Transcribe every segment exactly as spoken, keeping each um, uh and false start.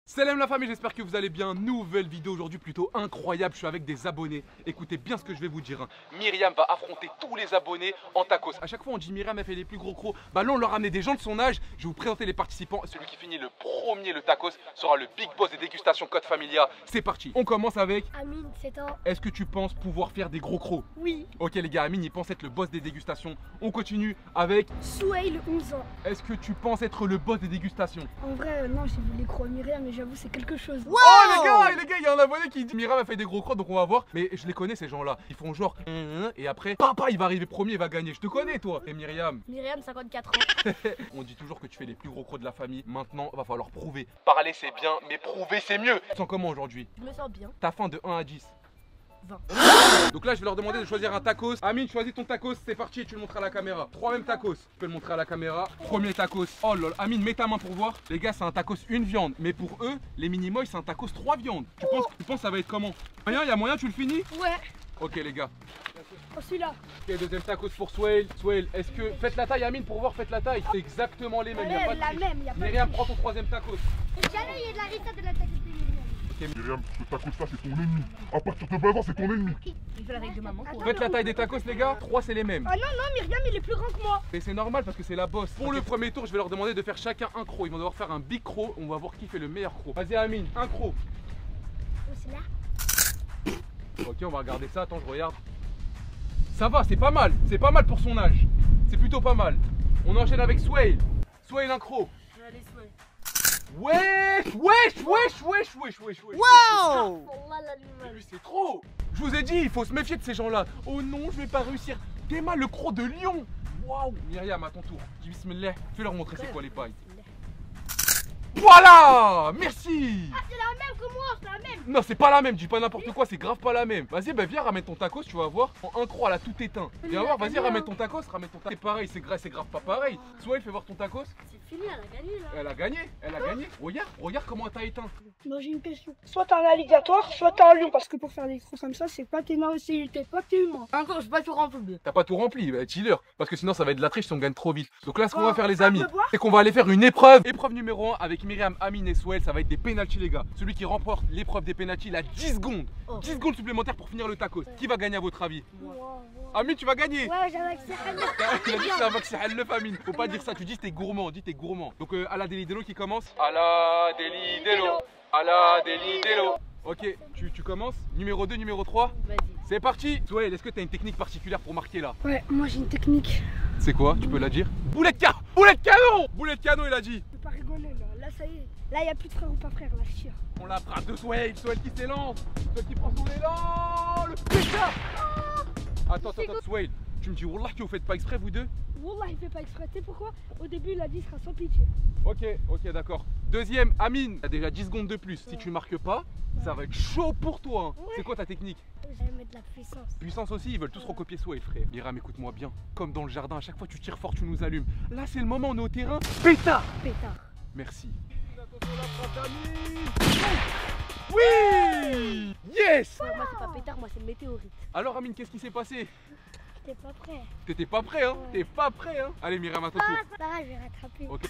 Salam la famille, j'espère que vous allez bien. Nouvelle vidéo aujourd'hui plutôt incroyable, je suis avec des abonnés. Écoutez bien ce que je vais vous dire hein. Myriam va affronter tous les abonnés en tacos. A chaque fois on dit Myriam a fait les plus gros crocs. Bah là on leur a amené des gens de son âge. Je vais vous présenter les participants. Celui qui finit le premier le tacos sera le big boss des dégustations Code Familia. C'est parti, on commence avec Amine, sept ans. Est-ce que tu penses pouvoir faire des gros crocs? Oui. Ok les gars, Amine il pense être le boss des dégustations. On continue avec Souhail, onze ans. Est-ce que tu penses être le boss des dégustations? En vrai, euh, non, j'ai vu les crocs à Myriam, mais j'avoue, c'est quelque chose. Wow oh les gars, les gars, il y a un abonné qui dit Myriam a fait des gros crocs, donc on va voir. Mais je les connais ces gens-là. Ils font genre et après, papa, il va arriver premier, il va gagner. Je te connais toi. Et Myriam? Myriam, cinquante-quatre ans. On dit toujours que tu fais les plus gros crocs de la famille. Maintenant, va falloir prouver. Parler c'est bien, mais prouver c'est mieux. Tu te sens comment aujourd'hui? Je me sens bien. T'as faim de un à dix? vingt. Donc là je vais leur demander de choisir un tacos. Amine, choisis ton tacos, c'est parti, tu le montres à la caméra. Trois mêmes tacos, tu peux le montrer à la caméra. Premier tacos, oh lol, Amine mets ta main pour voir. Les gars c'est un tacos une viande, mais pour eux, les mini-moy c'est un tacos trois viandes. Tu penses, tu penses ça va être comment? Moyen, il y a moyen, tu le finis? Ouais. Ok les gars. Oh celui-là. Ok, deuxième tacos pour Souhail. Souhail, est-ce que... Faites la taille Amine pour voir, faites la taille. C'est exactement les mêmes, il n'y a pas de la triche. même, y a pas de Myriam, triche. prends ton troisième tacos. Jamais il y a de la rita de la tête de Myriam. Myriam, ce tacos là c'est ton ennemi. À partir de vingt ans c'est ton ennemi. Il fait la règle de maman. Faites la taille des tacos les gars, trois c'est les mêmes. Ah non, non, Myriam il est plus grand que moi. Et c'est normal parce que c'est la bosse. Pour le premier tour, je vais leur demander de faire chacun un croc. Ils vont devoir faire un big croc. On va voir qui fait le meilleur croc. Vas-y Amine, un croc. Oh c'est là. Ok, on va regarder ça. Attends, je regarde. Ça va, c'est pas mal. C'est pas mal pour son âge. C'est plutôt pas mal. On enchaîne avec Souhail. Souhail, un croc. Allez, Souhail. Wesh, wesh, wesh, wesh, wesh, wesh, wesh. Oh là là, Mais lui, c'est trop. Je vous ai dit, il faut se méfier de ces gens-là. Oh non, je vais pas réussir. T'es mal le croc de lion. Waouh. Myriam, à ton tour. Dis bismillah. Fais leur montrer c'est quoi les pailles. Voilà. Merci. Ah c'est la même que moi, c'est la même. Non, c'est pas la même, dis pas n'importe quoi, c'est grave pas la même. Vas-y, bah viens, ramène ton tacos, tu vas voir. En un croc, elle a tout éteint. Viens voir, vas-y, ramène ton tacos, ramène ton tacos. C'est pareil, c'est grave, c'est grave pas pareil. Souhail, fais voir ton tacos. C'est fini, elle a gagné là. Elle a gagné, elle a gagné. Regarde, regarde comment elle t'a éteint. Moi j'ai une question. Soit t'es un alligator, soit t'es un lion. Parce que pour faire des crocs comme ça, c'est pas t'es nain, c'est t'es pas t'es humain. Encore, je pas tout rempli. T'as pas tout rempli, bah, chiller. Parce que sinon, ça va être de la triche si on gagne trop vite. Donc là, ce qu'on Oh, va faire, les ça amis, peut voir c'est qu'on va aller faire une épreuve. Épreuve numéro un avec Myriam, Amine et Souhail. Ça va être des pénaltys, les gars. Celui qui remporte l'épreuve des pénaltys, il a dix secondes. Oh. dix secondes supplémentaires pour finir le tacos. Qui va gagner à votre avis? Moi. Amine, tu vas gagner. Ouais, j'avais accès à Il a dit que c'est un vaccin le famine. Faut pas dire ça, tu dis t'es gourmand, dis t'es gourmand. Donc euh, à la Delidello qui commence. À la Delidello. À la Delidello. Ok, tu, tu commences. Numéro deux, numéro trois. Vas-y. C'est parti. Souhail, est-ce que t'as une technique particulière pour marquer là? Ouais, moi j'ai une technique. C'est quoi? Tu peux la dire? Boulet de canon. Boulet de canon. Boulet de canon, il a dit. Je peux pas rigoler là. Là ça y est. Là y a plus de frère ou pas frère, là je tire. On la frappe de Souhail. Souhail qui s'élance. Souhail qui prend son élan. Le pétard. Attends, attends, attends, Souhail. Tu me dis, Wallah, que vous faites pas exprès vous deux? Wallah il fait pas exprès. Tu sais pourquoi? Au début il a dit il sera sans pitié. Ok, ok, d'accord. Deuxième, Amine, t'as déjà dix secondes de plus. Si tu marques pas, ça va être chaud pour toi. Hein. Ouais. C'est quoi ta technique? J'allais mettre de la puissance. Puissance aussi, ils veulent tous recopier Souhail, frère. Myriam, écoute-moi bien. Comme dans le jardin, à chaque fois tu tires fort, tu nous allumes. Là, c'est le moment, on est au terrain. Pétard. Pétard. Merci. Oui. Yes. Ouais, moi c'est pas pétard, moi c'est météorite. Alors, Amine, qu'est-ce qui s'est passé? J'étais pas prêt. T'étais pas prêt, hein? Ouais. T'es pas prêt, hein? Allez, Myriam, à ton tour. Là, je vais rattraper. Ok.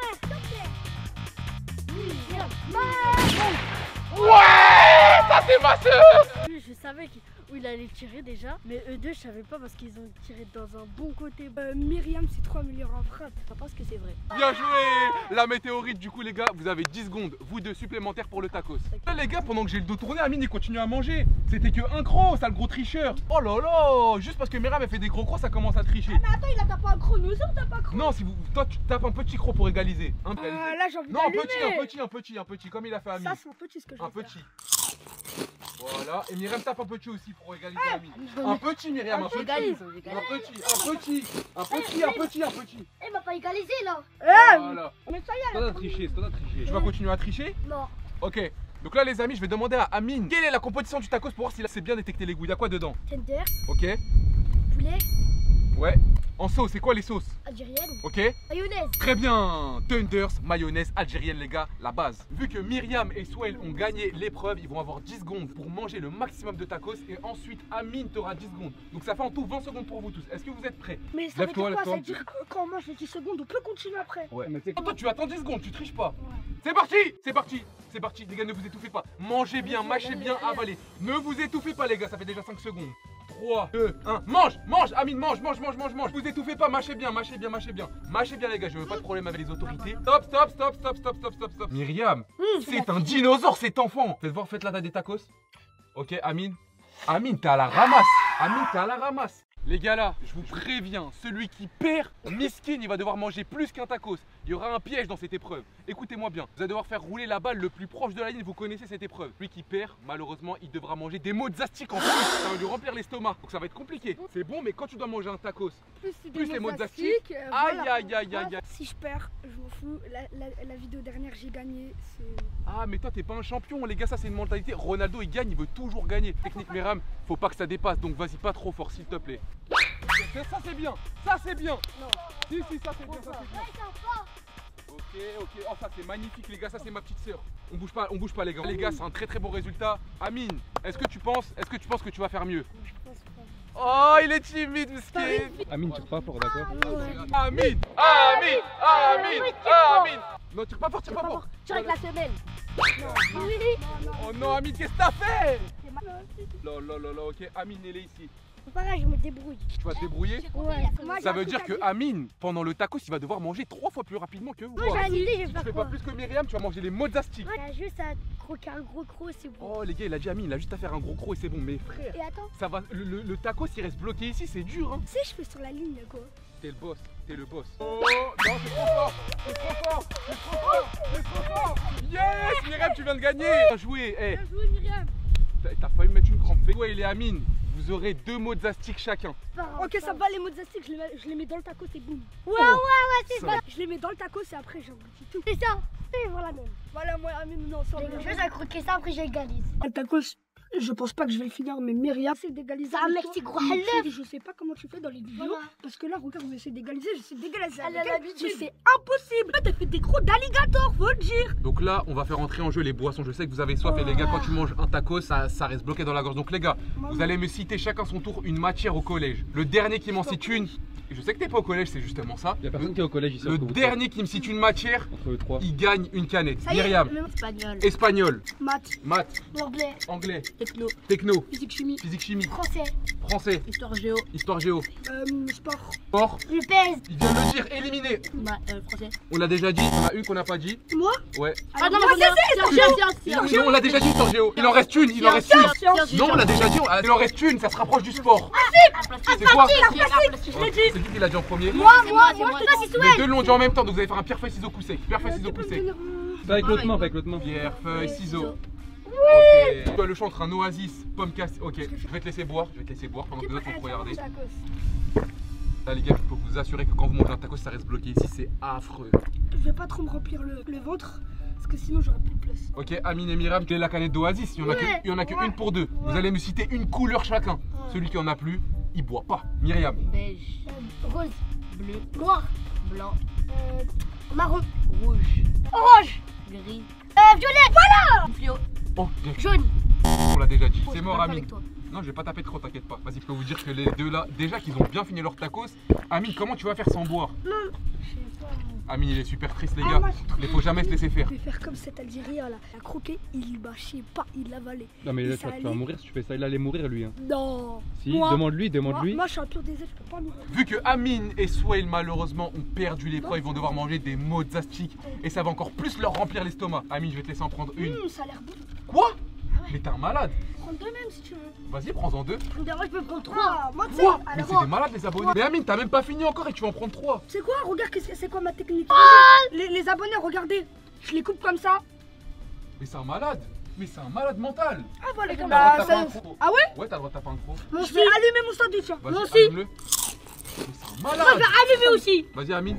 Ouais, ça c'est ma soeur. Je savais qu'il- où il allait tirer déjà, mais eux deux je savais pas parce qu'ils ont tiré dans un bon côté. Euh, Myriam c'est trop amélioré en frappe. Je pense que c'est vrai. Bien joué. La météorite, du coup les gars, vous avez dix secondes, vous deux supplémentaires pour le tacos. Là les gars, pendant que j'ai le dos tourné, Amine il continue à manger. C'était que un croc, ça le gros tricheur. Oh là là. Juste parce que Myriam a fait des gros crocs, ça commence à tricher. Mais attends, il a tapé un chrono, ça ou t'as pas chrono? Non, si vous, toi tu tapes un petit croc pour égaliser. Un Ah là j'ai envie non, un d'allumer. petit, un petit, un petit, un petit, comme il a fait Amine. Ça c'est un petit ce que je Un vais faire. petit. Voilà, et Myriam tape un petit aussi pour égaliser Amine. Un petit Myriam, un petit. Égalise, Un égalise. petit, un petit, un petit, un petit, un petit. Eh, m'a pas égalisé là. Eh, Voilà. mais ça y est. C'est toi t'as triché, c'est toi t'as triché. Je vais continuer à tricher? Non. Ok. Donc là les amis, je vais demander à Amine quelle est la composition du tacos pour voir s'il sait bien détecter les goûts. Il y a quoi dedans? Tender, Ok. poulet, Ouais. En sauce, c'est quoi les sauces? algérienne, Ok. mayonnaise. Très bien. Tenders, mayonnaise algérienne les gars, la base. Vu que Myriam et Souhail ont gagné l'épreuve, ils vont avoir dix secondes pour manger le maximum de tacos et ensuite Amine t'aura dix secondes. Donc ça fait en tout vingt secondes pour vous tous. Est-ce que vous êtes prêts? Mais ça veut Lève-toi, dire quoi? Ça lève-toi. veut dire que quand on mange les dix secondes, on peut continuer après. Ouais. Mais toi tu attends dix secondes, tu triches pas. Ouais. C'est parti, c'est parti, c'est parti. Les gars, ne vous étouffez pas. Mangez bien, mâchez bien, avalez. Ne vous étouffez pas, les gars, ça fait déjà cinq secondes. trois, deux, un, mange, mange, Amine, mange, mange, mange, mange, mange. Vous étouffez pas, mâchez bien, mâchez bien, mâchez bien. Mâchez bien, les gars, je veux pas de problème avec les autorités. Stop, stop, stop, stop, stop, stop, stop, stop. Myriam, c'est un dinosaure, cet enfant. Faites voir, faites la taille des tacos. Ok, Amine. Amine, t'es à la ramasse. Amine, t'es à la ramasse. Les gars là, je vous préviens, celui qui perd, miskin, il va devoir manger plus qu'un tacos. Il y aura un piège dans cette épreuve. Écoutez-moi bien, vous allez devoir faire rouler la balle le plus proche de la ligne, vous connaissez cette épreuve. Celui qui perd, malheureusement, il devra manger des mozzastiques en plus. Ça va lui remplir l'estomac, donc ça va être compliqué. C'est bon, mais quand tu dois manger un tacos, Plus, plus les mozzastiques, euh, aïe voilà. aïe aïe aïe aïe. Si je perds, je m'en fous. La, la, la vidéo dernière, j'ai gagné. C'est. Ah mais toi t'es pas un champion, les gars, ça c'est une mentalité. Ronaldo il gagne, il veut toujours gagner. Technique Myriam, faut pas que ça dépasse, donc vas-y pas trop fort s'il te plaît. Ça c'est bien, ça c'est bien. Non. Si si ça c'est bien, ça c'est bien. Ok, ok, oh ça c'est magnifique les gars, ça c'est ma petite sœur. On bouge pas, on bouge pas les gars. Les gars, c'est un très très bon résultat. Amine, est-ce que tu penses, est-ce que tu penses que tu vas faire mieux? Je pense pas. Oh il est timide, miskin. Amine, tire pas fort, d'accord? Amine, Amine, Amine, Amine. Non, tire pas fort, tire pas fort. Tire avec la semelle. Oh non Amine, qu'est-ce que t'as fait? Non, non, non, non, ok, Amine elle est ici. C'est pas grave, je me débrouille. Tu vas te débrouiller? Ouais. Ça veut dire que Amine, pendant le tacos, il va devoir manger trois fois plus rapidement que vous. Moi j'ai une idée, je vais Tu faire fais quoi? pas plus que Myriam, tu vas manger les mozzastiques. Il a juste à croquer un gros croc, c'est bon. Oh les gars, il a dit Amine, il a juste à faire un gros croc et c'est bon. Mais frère, Et attends, ça va, le, le- le tacos il reste bloqué ici, c'est dur hein. Tu sais, je fais sur la ligne quoi. T'es le boss, t'es le boss. Oh non, c'est trop fort, c'est trop fort, c'est trop fort, c'est trop fort. Yes, Myriam, tu viens de gagner. Bien joué, eh. bien joué Myriam. T'as t'as failli me mettre une crampe. Toi et les Amine, vous aurez deux mozzastiques chacun. Ok, ça va, les mozzastiques, je les mets, je les mets dans le tacos et boum. Ouais, ouais, ouais, c'est Ça ça. va. Je les mets dans le tacos et après j'engloutis tout. C'est ça. Et voilà même. Voilà, moi, Amine, non, ça Je vais croquer ça, après j'égalise. Le tacos, je pense pas que je vais le finir, mais Myriam, c'est d'égaliser. Ah, avec mec, toi. c'est gros, Je- elle Je sais pas comment tu fais dans les vidéos, Voilà. parce que là, regarde, on essaie d'égaliser, j'essaie d'égaliser. Elle avec a elle, l'habitude. mais c'est impossible. T'as fait des crocs d'alligator, faut le dire. Donc là, on va faire entrer en jeu les boissons. Je sais que vous avez soif et les gars, quand tu manges un taco, ça, ça reste bloqué dans la gorge. Donc les gars, vous allez me citer chacun son tour une matière au collège. Le dernier qui m'en cite une, je sais que t'es pas au collège, c'est justement ça. Y'a personne qui est au collège ici. Le entre vous dernier qui me cite une matière, trois. Entre eux trois. il gagne une canette. Ça y est, Myriam, le- Espagnol. espagnol, Maths, maths, Anglais. anglais, Techno. techno, physique, chimie, physique chimie, Français. français, Histoire géo. histoire géo, euh, sport. sport. Le P S. Il vient de le dire, éliminé. Bah, euh, français. On l'a déjà dit, il y en a une qu'on n'a pas dit. Moi Ouais. Ah non, moi, mais c'est c'est science, science, Non, on l'a déjà dit, histoire géo. Il en reste une, il en reste une. science. Non, on l'a déjà dit, il en reste une, ça se rapproche du sport. C'est quoi? C'est qui qui l'a dit en premier? Moi, moi, moi, je te dis Les deux l'ont dit en même temps, donc vous allez faire un pierre feuille ciseaux coup sec. Pierre feuille ciseaux coup sec. Fais avec l'autre main, fais avec l'autre main. Pierre feuille ciseaux. Ok. Tu dois le choix entre un oasis, pomme cassée. Ok, je vais te laisser boire, je vais te laisser boire pendant que les autres vont te regarder. Là les gars, il faut vous assurer que quand vous mangez un taco, ça reste bloqué ici, c'est affreux. Je vais pas trop me remplir le, le ventre, parce que sinon j'aurai plus de place. Ok, Amine et Myriam, quelle est la canette d'oasis? Il y en a que, il y en a que une pour deux. Vous allez me citer une couleur chacun. Celui qui en a plus, il boit pas. Myriam. Beige. Rose. Bleu. Noir. Blanc. Euh, marron. Rouge. Orange. Gris. Euh, violet. Voilà. Fluo. Oh, bien. Jaune. On l'a déjà dit. Oh, C'est je mort, peux pas Amine. avec toi. Non, je vais pas taper trop, t'inquiète pas. Vas-y, je peux vous dire que les deux là, déjà qu'ils ont bien fini leur tacos. Amine, comment tu vas faire sans boire? Non, je sais pas. Amine, il est super triste, les Ah, gars. moi, je trouve- Il faut jamais se laisser faire. Je vais faire comme cet Algérien là. Il a croqué, il bâchait pas, il l'avalait. Non, mais là, Et tu ça vas te faire allait. mourir si tu fais ça. Il allait mourir, lui. Hein. Non. Si, Moi- demande-lui, Moi, demande-lui. moi, je suis un pur désert, je peux pas mourir. Vu que Amine et Swail, malheureusement, ont perdu l'épreuve, ils vont devoir manger des mozzastiques. Et ça va encore plus leur remplir l'estomac. Amine, je vais te laisser en prendre une. Hum, ça a l'air bon. Quoi? Mais t'es un malade. Prends deux même si tu veux. Vas-y, prends-en deux. Moi, je peux prendre trois. Trois. Moi, tu sais. Quoi? Mais alors, c'est des malades, les abonnés. Mais Amine, t'as même pas fini encore et tu vas en prendre trois. c'est quoi? Regarde, qu'est-ce que- c'est quoi ma technique? Ah les, les abonnés, regardez. Je les coupe comme ça. Mais c'est un malade. Mais c'est un malade mental. Ah voilà, T'as comme le droit de ça. taper un ça- croc. Ah ouais? Ouais, t'as le droit de taper un croc. Je vais allumer mon sandwich. hein. Vas-y, Moi aussi. allume-le. Mais c'est un malade. Allumez aussi. Vas-y, Amine.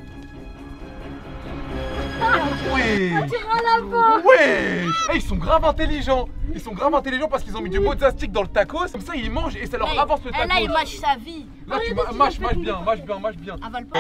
Ouais. à la fois. Ouais. Eh, ils sont grave intelligents. Ils sont grave intelligents parce qu'ils ont mis du mozzastique dans le tacos. Comme ça, ils mangent et ça leur Hey, avance le eh, là, il tacos. mâche sa vie. Là, tu ma- mâches, mâches bien, mâches bien, mâches bien. Avale pas.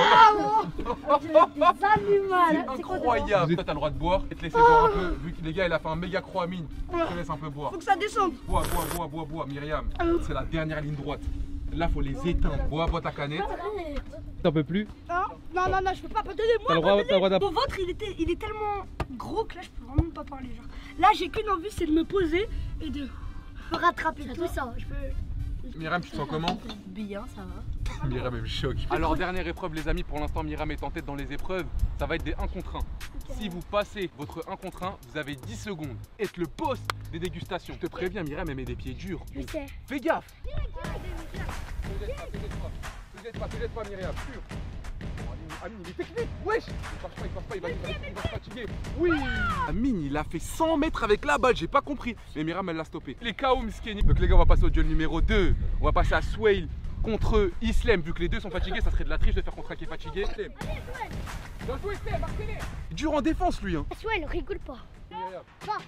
C'est incroyable. Toi, t'as le droit de boire et te laisser boire un peu. Vu que les gars, il a fait un méga croix à mine. Je te laisse un peu boire. Faut que ça descende. Bois, bois, bois, bois, bois, Myriam. C'est la dernière ligne droite. Là, faut les éteindre. Bois, bois ta canette. T'en peux plus? Hein? Non, non, non, je peux pas. Pas donner T'as moi. le droit, t'as le droit Mon d'apprendre. ventre, il était, il est tellement. gros que là, je peux vraiment pas parler. Genre. Là, j'ai qu'une envie, c'est de me poser et de rattraper tout ça. Je peux... Myriam, tu te sens comment? Bien, ça va. Myriam elle me choque. Alors dernière épreuve les amis, pour l'instant Myriam est en tête dans les épreuves. Ça va être des un contre un. Okay. Si vous passez votre un contre un, vous avez dix secondes. Être le boss des dégustations. Je te préviens Myriam, elle met des pieds durs. Je sais. Fais gaffe. T'aide pas, t'aide pas. T'aide pas, t'aide pas Myriam, sûr. Amine, il est technique. Wesh. Il passe pas, il passe pas, il va, il va, il va se fatiguer. Oui. Amine, il a fait cent mètres avec la balle, j'ai pas compris. Mais Myriam, elle l'a stoppé. Les K O Mskeni. Donc les gars, on va passer au duel numéro deux. On va passer à Swail contre Islem. Vu que les deux sont fatigués, ça serait de la triche de faire contre un qui est fatigué. Islem. Dans le Islem, marquez-les. Dur en défense lui. Hein. Swail, rigole pas. Myriam. Pas.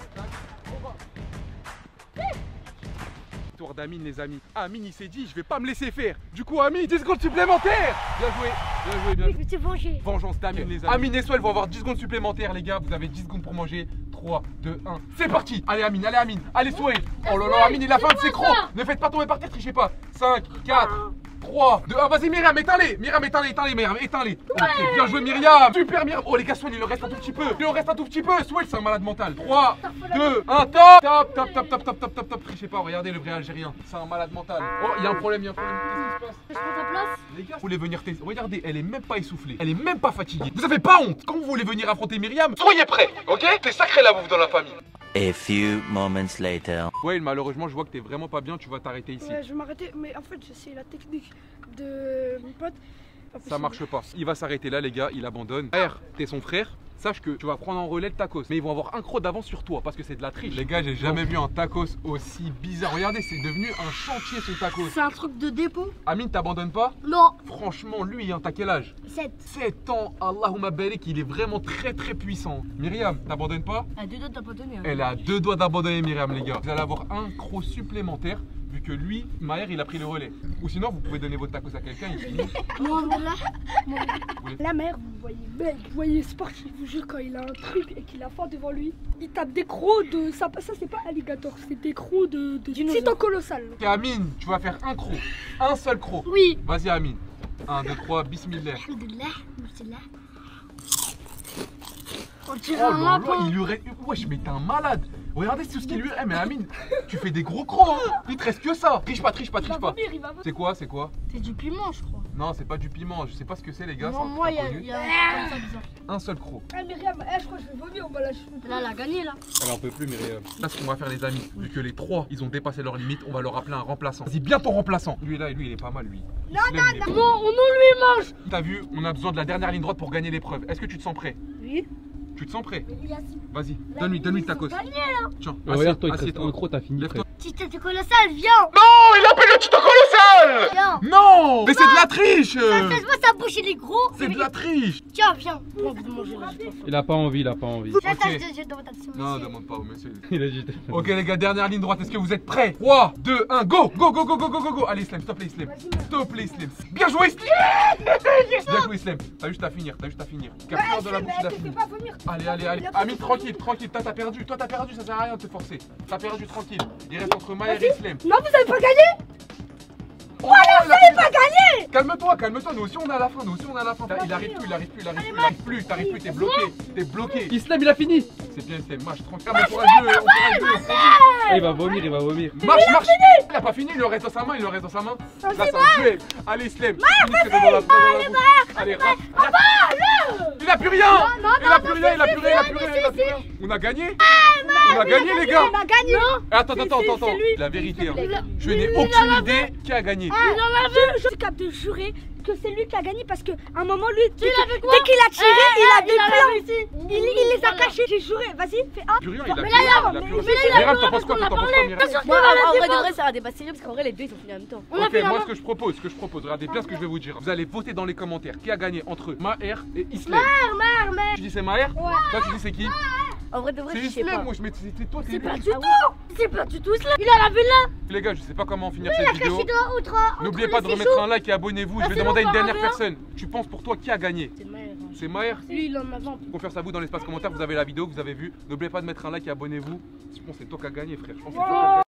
Tour d'Amine les amis. Amine il s'est dit je vais pas me laisser faire. Du coup Amine dix secondes supplémentaires. Bien joué, bien joué, bien joué. Je me suis vengé. Vengeance d'Amine les amis. Amine et Swail vont avoir dix secondes supplémentaires les gars. Vous avez dix secondes pour manger. trois, deux, un. C'est parti. Allez Amine, allez Amine. Allez Swail. Oh là là Amine il a fait un de ses crocs. Ne faites pas tomber par terre, trichez pas. cinq, quatre, trois, deux, un. Vas-y Myriam, éteins-les. Myriam, éteins-les, éteins-les Myriam, éteins-les. Ok, bien joué Myriam. Super Myriam. Oh les gars Swail il leur reste un tout petit peu. Il leur reste un tout petit peu. Swail c'est un malade mental. trois, deux, un. Top. Top, top, top, top, top, top, top, top. Trichez pas, regardez le vrai Algérien. C'est un malade mental. Oh il y a un problème, il y a un problème. Qu'est-ce qui se passe? Je prends ta place. Les gars, vous voulez venir tester. Regardez, elle est même pas essoufflée. Elle est même pas fatiguée. Vous avez pas honte. Quand vous voulez venir affronter Myriam, soyez prêts, ok? C'est sacré la bouffe dans la famille. A few moments later. Ouais, malheureusement, je vois que t'es vraiment pas bien. Tu vas t'arrêter ici. Ouais, je vais m'arrêter, mais en fait, c'est la technique de mon pote. Ça marche pas. Il va s'arrêter là, les gars. Il abandonne. Frère, t'es son frère. Sache que tu vas prendre en relais le tacos. Mais ils vont avoir un croc d'avance sur toi parce que c'est de la triche. Les gars, j'ai jamais vu un tacos aussi bizarre. Regardez, c'est devenu un chantier ce tacos. C'est un truc de dépôt. Amine, t'abandonnes pas? Non. Franchement, lui, hein, t'as quel âge? sept. sept ans. Allahumma barik, il est vraiment très très puissant. Myriam, t'abandonnes pas? À deux doigts t'as pas donné. Hein. Elle a deux doigts d'abandonner Myriam, les gars. Vous allez avoir un croc supplémentaire. Vu que lui, Maher, il a pris le relais. Ou sinon, vous pouvez donner votre tacos à quelqu'un, il finit. Moi, là, moi, la mère, vous voyez mec, vous voyez sportif, je vous jure, quand il a un truc et qu'il a faim devant lui, il tape des crocs de... Ça, ça c'est pas alligator, c'est des crocs de... de titan colossal. Ok, Amine, tu vas faire un croc. Un seul croc. Oui. Vas-y, Amine. un, deux, trois, bismillah. Alhamdulillah, bismillah. On Oh dirait un là là, lapin. il lui reste... Wesh, mais t'es un malade. Regardez tout ce qu'il lui... Eh mais Amine, tu fais des gros crocs, hein. Il te reste que ça. Triche pas, triche pas, Il va triche pas. vomir, il va vomir. C'est quoi, c'est quoi? C'est du piment, je crois. Non, c'est pas du piment. Je sais pas ce que c'est, les gars. Non, c'est moi, il y, a- inconnu. y a un truc comme ça bizarre. Un seul croc. Eh Myriam, eh, je crois que je vais vomir, on va la chute. Là, elle a gagné, là. Elle en peut plus, Myriam. Là, ce qu'on va faire, les amis, vu que les trois, ils ont dépassé leur limite, on va leur appeler un remplaçant. Vas-y, bien ton remplaçant. Lui, là, lui, il est pas mal, lui. Non, Islem, il est non, pas Non, on nous lui mange. T'as vu, on a besoin de la dernière ligne droite pour gagner l'épreuve. Est-ce que tu te sens prêt? Oui. Tu te sens prêt? Il y a... Vas-y, donne-lui, donne-lui le tacos. Gagné, Tiens, Oh, regarde, toi, il te reste assieds-toi. un croc, t'as fini. Lève-toi. Tite colossal, viens. Non, il a pris le tuto colossal. Viens. Non, mais c'est de la triche. Ça se voit, sa bouche, il est gros. C'est de la triche. Tiens, viens. J'ai envie de manger, là, j'ai pas faim. Il a pas envie, il a pas envie. Ça, ça, Ok. je je demande à monsieur. Non, demande pas au monsieur. Il a dit. Ok les gars, dernière ligne droite, est-ce que vous êtes prêts? trois, deux, un, go. Go, go, go, go, go, go, go. Allez Islam, stop les Islam. Stop les Islam. Bien joué Islam. Bien joué Islam. T'as juste à finir, t'as juste à finir. Capteur de la bouche, il a fini. pas vomir. Allez, allez, allez. Amine, tranquille, tranquille. Toi, t'as perdu. Toi, t'as perdu. Ça sert à rien de te forcer. T'as perdu, tranquille. Il reste entre Maher et Islam. Non, vous avez pas gagné. Oh, il a pas gagné. Calme-toi, calme-toi. Nous aussi, on est à la fin. Nous aussi, on est à la fin. Il arrive plus, il arrive plus, il arrive plus, il arrive plus. T'arrives plus, t'es bloqué. T'es bloqué. Islam, il a fini. C'est bien, Islam. Marche tranquille. Mais courageux, courageux. Ah, il va vomir, il va vomir. Marche, marche. Il a pas fini. Il le reste dans sa main. Il le reste dans sa main. Là, c'est un duel. Allez, Islam. Finis, c'est dans la- dans la bouche. Allez, rap. Il a plus rien. Il a plus rien. Il a plus rien. Il a plus rien. Il a plus rien. On a gagné. On a gagné, les gars. On a gagné. Attends, attends, attends, attends. lui. La vérité, hein. Il a- Je n'ai aucune idée qui a gagné. Il en a vu. Je suis capable de jurer que c'est lui qui a gagné parce qu'à un moment, lui, dès qu'il dès qu'il a tiré, il a des plans. Il, il les a cachés. J'ai juré. Vas-y, fais un. Plus rien. Il a plus Mais rien. là, Il a mais- plus mais rien. là, Myriam, t'en penses quoi? T'en penses quoi, Myriam? Moi, en vrai de vrai, ça a un débat sérieux parce qu'en vrai, les deux ils ont fini en même temps. Ok, moi ce que je propose, ce que je propose, regardez bien ce que je vais vous dire. Vous allez voter dans les commentaires qui a gagné entre Maher et Islam. Maher, Maher. Tu dis c'est Maher? Ouais. Toi tu dis c'est qui? En vrai de vrai, C'est je sais pas. Islam, moi je mets c'est toi, c'est C'est lui. pas du tout. C'est pas du tout cela. Il a la villa. Les gars, je sais pas comment finir cette vidéo. Outre. N'oubliez pas de remettre un like et abonnez-vous. Je vais demander à une dernière personne. Tu penses pour toi qui a gagné? C'est Maher. C'est Maher? Lui, il en a vingt. Confiance à vous dans l'espace commentaire, vous avez la vidéo, vous avez vu. N'oubliez pas de mettre un like et abonnez-vous. Je pense que c'est toi qui as gagné frère. Je pense que c'est toi qui as gagné.